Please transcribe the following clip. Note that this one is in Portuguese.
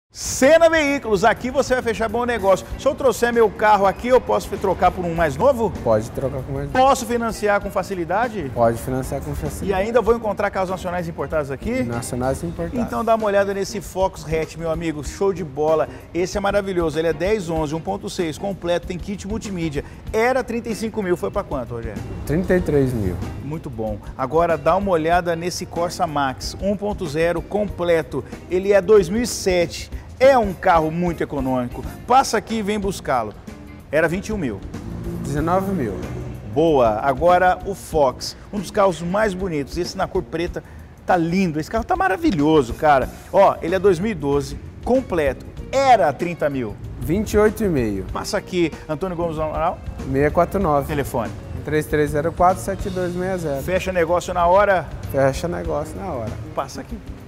Sena Veículos, aqui você vai fechar bom negócio. Se eu trouxer meu carro aqui, eu posso trocar por um mais novo? Pode trocar com mais novo. Posso financiar com facilidade? Pode financiar com facilidade. E ainda vou encontrar carros nacionais importados aqui? Nacionais importados. Então dá uma olhada nesse Focus Hatch, meu amigo, show de bola. Esse é maravilhoso, ele é 1011, 1.6, completo, tem kit multimídia. Era 35 mil, foi para quanto, Rogério? 33 mil. Muito bom. Agora dá uma olhada nesse Corsa Max 1.0 completo. Ele é 2007. É um carro muito econômico. Passa aqui e vem buscá-lo. Era 21 mil. 19 mil. Boa. Agora o Fox, um dos carros mais bonitos. Esse na cor preta tá lindo. Esse carro tá maravilhoso, cara. Ó, ele é 2012, completo. Era 30 mil. 28,5. Passa aqui, Antônio Gomes Amaral. 649. Telefone. 3304-7260. Fecha negócio na hora. Fecha negócio na hora. Passa aqui.